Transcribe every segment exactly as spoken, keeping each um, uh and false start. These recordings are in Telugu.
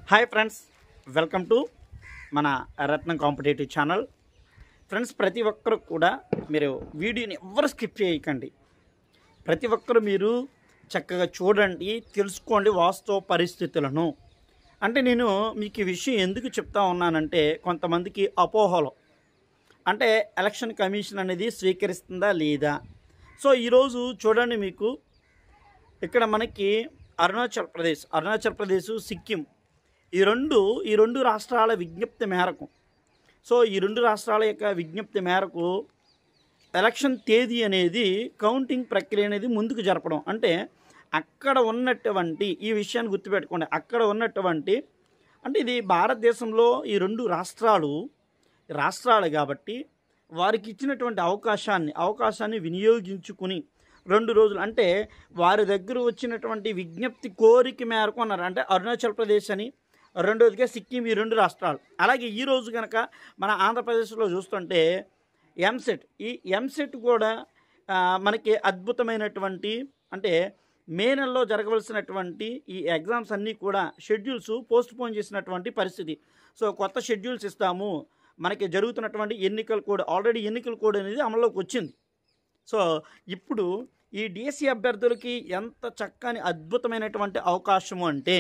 హాయ్ ఫ్రెండ్స్, వెల్కమ్ టు మన రత్నం కాంపిటేటివ్ ఛానల్. ఫ్రెండ్స్, ప్రతి ఒక్కరు కూడా మీరు వీడియోని ఎవ్వరు స్కిప్ చేయకండి. ప్రతి ఒక్కరు మీరు చక్కగా చూడండి, తెలుసుకోండి వాస్తవ పరిస్థితులను. అంటే నేను మీకు ఈ విషయం ఎందుకు చెప్తా ఉన్నానంటే, కొంతమందికి అపోహలు అంటే ఎలక్షన్ కమిషన్ అనేది స్వీకరిస్తుందా లేదా. సో ఈరోజు చూడండి, మీకు ఇక్కడ మనకి అరుణాచల్ ప్రదేశ్ అరుణాచల్ ప్రదేశ్ సిక్కిం ఈ రెండు ఈ రెండు రాష్ట్రాల విజ్ఞప్తి మేరకు సో ఈ రెండు రాష్ట్రాల యొక్క విజ్ఞప్తి మేరకు ఎలక్షన్ తేదీ అనేది కౌంటింగ్ ప్రక్రియ అనేది ముందుకు జరపడం. అంటే అక్కడ ఉన్నటువంటి ఈ విషయాన్ని గుర్తుపెట్టుకోండి. అక్కడ ఉన్నటువంటి అంటే ఇది భారతదేశంలో ఈ రెండు రాష్ట్రాలు రాష్ట్రాలు కాబట్టి వారికి ఇచ్చినటువంటి అవకాశాన్ని అవకాశాన్ని వినియోగించుకుని రెండు రోజులు అంటే వారి దగ్గర వచ్చినటువంటి విజ్ఞప్తి కోరిక మేరకు అన్నారు. అంటే అరుణాచల్ ప్రదేశ్ అని, రెండోదిగా సిక్కిం, ఈ రెండు రాష్ట్రాలు. అలాగే ఈరోజు కనుక మన ఆంధ్రప్రదేశ్లో చూస్తుంటే ఎంసెట్ ఈ ఎంసెట్ కూడా మనకి అద్భుతమైనటువంటి అంటే మే నెలలో జరగవలసినటువంటి ఈ ఎగ్జామ్స్ అన్నీ కూడా షెడ్యూల్స్ పోస్ట్ పోన్ చేసినటువంటి పరిస్థితి. సో కొత్త షెడ్యూల్స్ ఇస్తాము, మనకి జరుగుతున్నటువంటి ఎన్నికల కోడ్ ఆల్రెడీ ఎన్నికల కోడ్ అనేది అమల్లోకి వచ్చింది. సో ఇప్పుడు ఈ డిఎస్సి అభ్యర్థులకి ఎంత చక్కని అద్భుతమైనటువంటి అవకాశము అంటే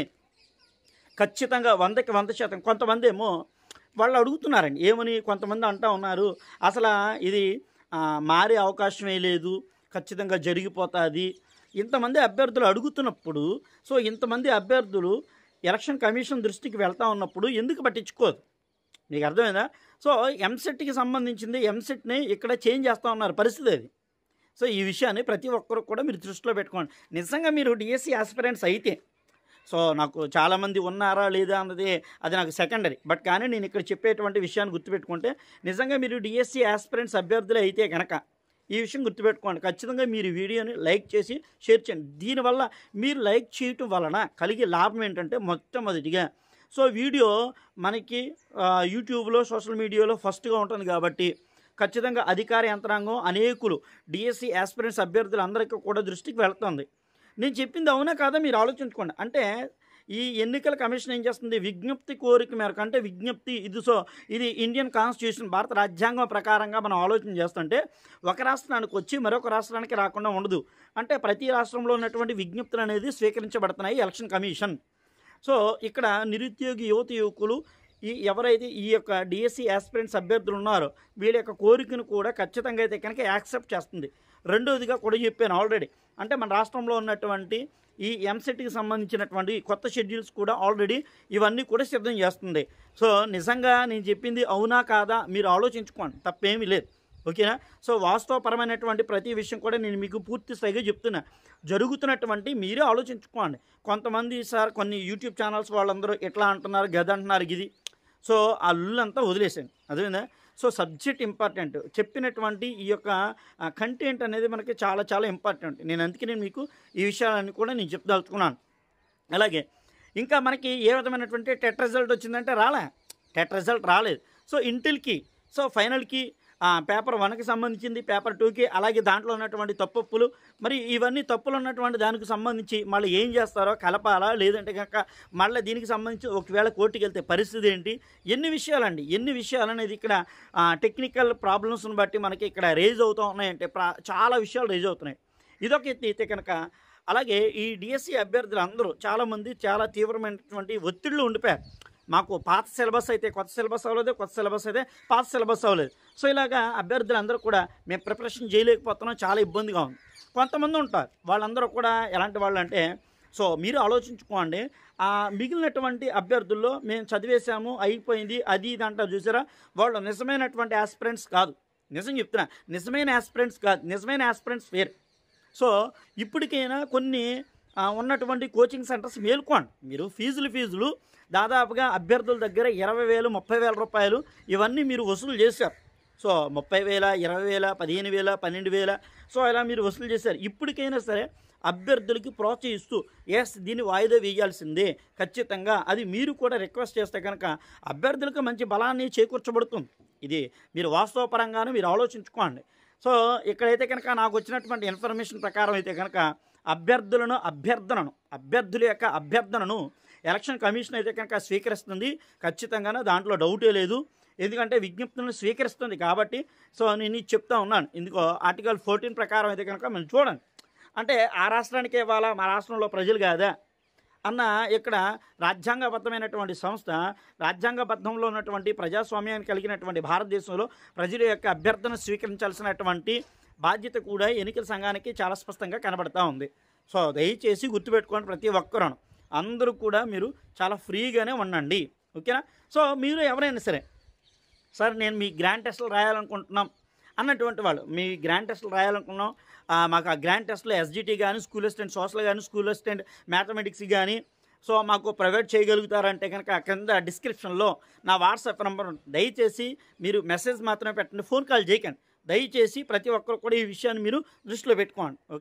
ఖచ్చితంగా వందకి వంద శాతం. కొంతమంది ఏమో వాళ్ళు అడుగుతున్నారండి ఏమని, కొంతమంది అంటూ ఉన్నారు అసలు ఇది మారే అవకాశమే లేదు, ఖచ్చితంగా జరిగిపోతుంది. ఇంతమంది అభ్యర్థులు అడుగుతున్నప్పుడు సో ఇంతమంది అభ్యర్థులు ఎలక్షన్ కమిషన్ దృష్టికి వెళ్తూ ఉన్నప్పుడు ఎందుకు పట్టించుకోదు? మీకు అర్థమైందా? సో ఎంసెట్కి సంబంధించింది ఎంసెట్ని ఇక్కడ చేంజ్ చేస్తూ ఉన్నారు పరిస్థితి అది. సో ఈ విషయాన్ని ప్రతి ఒక్కరు కూడా మీరు దృష్టిలో పెట్టుకోండి. నిజంగా మీరు డిఎస్సి ఆస్పిరెంట్స్ అయితే సో నాకు చాలామంది ఉన్నారా లేదా అన్నది అది నాకు సెకండరీ, బట్ కానీ నేను ఇక్కడ చెప్పేటువంటి విషయాన్ని గుర్తుపెట్టుకుంటే నిజంగా మీరు డిఎస్సి ఆస్పిరెంట్స్ అభ్యర్థులు అయితే కనుక ఈ విషయం గుర్తుపెట్టుకోండి. ఖచ్చితంగా మీరు వీడియోని లైక్ చేసి షేర్ చేయండి. దీనివల్ల మీరు లైక్ చేయటం వలన కలిగే లాభం ఏంటంటే మొట్టమొదటిగా సో వీడియో మనకి యూట్యూబ్లో సోషల్ మీడియాలో ఫస్ట్గా ఉంటుంది కాబట్టి ఖచ్చితంగా అధికార యంత్రాంగం అనేకులు డిఎస్సి ఆస్పిరెంట్స్ అభ్యర్థులు అందరికీ కూడా దృష్టికి వెళ్తుంది. నేను చెప్పింది అవునా కాదా మీరు ఆలోచించుకోండి. అంటే ఈ ఎన్నికల కమిషన్ ఏం చేస్తుంది, విజ్ఞప్తి కోరిక మేరకు అంటే విజ్ఞప్తి ఇది సో ఇది ఇండియన్ కాన్స్టిట్యూషన్ భారత రాజ్యాంగం ప్రకారంగా మనం ఆలోచన చేస్తుంటే ఒక రాష్ట్రానికి వచ్చి మరొక రాష్ట్రానికి రాకుండా ఉండదు. అంటే ప్రతి రాష్ట్రంలో ఉన్నటువంటి విజ్ఞప్తులు అనేది స్వీకరించబడుతున్నాయి ఎలక్షన్ కమిషన్. సో ఇక్కడ నిరుద్యోగి యువత యువకులు ఈ ఎవరైతే ఈ యొక్క డిఎస్సి ఆస్పిరెంట్స్ అభ్యర్థులు ఉన్నారో వీళ్ళ యొక్క కోరికను కూడా ఖచ్చితంగా అయితే కనుక యాక్సెప్ట్ చేస్తుంది. రెండోదిగా కూడా చెప్పాను ఆల్రెడీ, అంటే మన రాష్ట్రంలో ఉన్నటువంటి ఈ ఎంసెట్కి సంబంధించినటువంటి కొత్త షెడ్యూల్స్ కూడా ఆల్రెడీ ఇవన్నీ కూడా సిద్ధం చేస్తుంది. సో నిజంగా నేను చెప్పింది అవునా కాదా మీరు ఆలోచించుకోండి, తప్పేమీ లేదు. ఓకేనా? సో వాస్తవపరమైనటువంటి ప్రతి విషయం కూడా నేను మీకు పూర్తి స్థాయిగా చెప్తున్నా. జరుగుతున్నటువంటి మీరే ఆలోచించుకోండి. కొంతమంది సార్ కొన్ని యూట్యూబ్ ఛానల్స్ వాళ్ళందరూ ఎట్లా అంటున్నారు, గది అంటున్నారు, గిది. సో ఆ లుల్లంతా వదిలేసాను, అదేవిధంగా సో సబ్జెక్ట్ ఇంపార్టెంట్, చెప్పినటువంటి ఈ యొక్క కంటెంట్ అనేది మనకి చాలా చాలా ఇంపార్టెంట్. నేను అందుకే నేను మీకు ఈ విషయాలన్నీ కూడా నేను చెప్దలుచుకున్నాను. అలాగే ఇంకా మనకి ఏ విధమైనటువంటి టెట్ రిజల్ట్ వచ్చిందంటే రాలే, టెట్ రిజల్ట్ రాలేదు. సో ఇంటిల్కి సో ఫైనల్కి పేపర్ వన్కి సంబంధించింది, పేపర్ టూకి, అలాగే దాంట్లో ఉన్నటువంటి తప్పులు మరి ఇవన్నీ తప్పులు ఉన్నటువంటి దానికి సంబంధించి మళ్ళీ ఏం చేస్తారో కలపాలా లేదంటే కనుక మళ్ళీ దీనికి సంబంధించి ఒకవేళ కోర్టుకి వెళ్తే పరిస్థితి ఏంటి, ఎన్ని విషయాలండి ఎన్ని విషయాలు అనేది ఇక్కడ టెక్నికల్ ప్రాబ్లమ్స్ని బట్టి మనకి ఇక్కడ రేజ్ అవుతూ ఉన్నాయంటే చాలా విషయాలు రేజ్ అవుతున్నాయి. ఇదొక ఎత్తి అయితే కనుక అలాగే ఈ డిఎస్సి అభ్యర్థులు అందరూ చాలామంది చాలా తీవ్రమైనటువంటి ఒత్తిడిలో ఉండిపోయారు. మాకు పాత సిలబస్ అయితే కొత్త సిలబస్ అవ్వలేదు, కొత్త సిలబస్ అయితే పాత సిలబస్ అవ్వలేదు. సో ఇలాగా అభ్యర్థులు అందరూ కూడా మేము ప్రిపరేషన్ చేయలేకపోతున్నాం, చాలా ఇబ్బందిగా ఉంది. కొంతమంది ఉంటారు వాళ్ళందరూ కూడా ఎలాంటి వాళ్ళు అంటే సో మీరు ఆలోచించుకోండి, మిగిలినటువంటి అభ్యర్థుల్లో మేము చదివేశాము అయిపోయింది అది ఇది అంటారు చూసారా, వాళ్ళు నిజమైనటువంటి ఆస్పిరెంట్స్ కాదు. నిజం చెప్తున్నా, నిజమైన ఆస్పిరెంట్స్ కాదు, నిజమైన ఆస్పిరెంట్స్ వేరు. సో ఇప్పటికైనా కొన్ని ఉన్నటువంటి కోచింగ్ సెంటర్స్ మేల్కోండి. మీరు ఫీజులు ఫీజులు దాదాపుగా అభ్యర్థుల దగ్గర ఇరవై వేలు ముప్పై వేల రూపాయలు ఇవన్నీ మీరు వసూలు చేశారు. సో ముప్పై వేల ఇరవై వేల పదిహేను వేల పన్నెండు వేల సో ఇలా మీరు వసూలు చేశారు. ఇప్పటికైనా సరే అభ్యర్థులకి ప్రోత్సహిస్తూ ఎస్ దీన్ని వాయిదా వేయాల్సిందే ఖచ్చితంగా అది మీరు కూడా రిక్వెస్ట్ చేస్తే కనుక అభ్యర్థులకు మంచి బలాన్ని చేకూర్చబడుతుంది. ఇది మీరు వాస్తవపరంగానే మీరు ఆలోచించుకోండి. సో ఇక్కడైతే కనుక నాకు వచ్చినటువంటి ఇన్ఫర్మేషన్ ప్రకారం అయితే కనుక అభ్యర్థులను అభ్యర్థనను అభ్యర్థుల యొక్క అభ్యర్థనను ఎలక్షన్ కమిషన్ అయితే కనుక స్వీకరిస్తుంది ఖచ్చితంగానే, దాంట్లో డౌటే లేదు. ఎందుకంటే విజ్ఞప్తులను స్వీకరిస్తుంది కాబట్టి. సో నేను ఇది చెప్తా ఉన్నాను. ఇందుకో ఆర్టికల్ ఫోర్టీన్ ప్రకారం అయితే కనుక మనం చూడండి, అంటే ఆ రాష్ట్రానికే ఇవ్వాలా, మా రాష్ట్రంలో ప్రజలు కాదా అన్న ఇక్కడ రాజ్యాంగబద్ధమైనటువంటి సంస్థ, రాజ్యాంగబద్ధంలో ఉన్నటువంటి ప్రజాస్వామ్యాన్ని కలిగినటువంటి భారతదేశంలో ప్రజల యొక్క అభ్యర్థన స్వీకరించాల్సినటువంటి బాధ్యత కూడా ఎన్నికల సంఘానికి చాలా స్పష్టంగా కనబడతా ఉంది. సో దయచేసి గుర్తుపెట్టుకోండి, ప్రతి ఒక్కరూ అందరూ కూడా మీరు చాలా ఫ్రీగానే ఉండండి, ఓకేనా. సో మీరు ఎవరైనా సరే, సార్ నేను మీ గ్రాండ్ టెస్టులు రాయాలనుకుంటున్నాం అన్నటువంటి వాళ్ళు, మీ గ్రాండ్ టెస్టులు రాయాలనుకున్నాం, మాకు ఆ గ్రాండ్ టెస్ట్లో ఎస్జిటి కానీ, స్కూల్ అసిస్టెంట్ సోషల్ కానీ, స్కూల్ అసిస్టెంట్ మ్యాథమెటిక్స్ కానీ, సో మాకు ప్రొవైడ్ చేయగలుగుతారంటే కనుక కింద డిస్క్రిప్షన్లో నా వాట్సాప్ నెంబర్, దయచేసి మీరు మెసేజ్ మాత్రమే పెట్టండి, ఫోన్ కాల్ చేయకండి. దయచేసి ప్రతి ఒక్కరు కూడా ఈ విషయాన్ని మీరు దృష్టిలో పెట్టుకోండి.